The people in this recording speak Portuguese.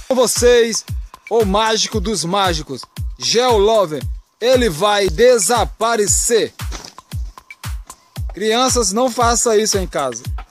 Com vocês, o mágico dos mágicos, Geolover. Ele vai desaparecer. Crianças, não façam isso em casa.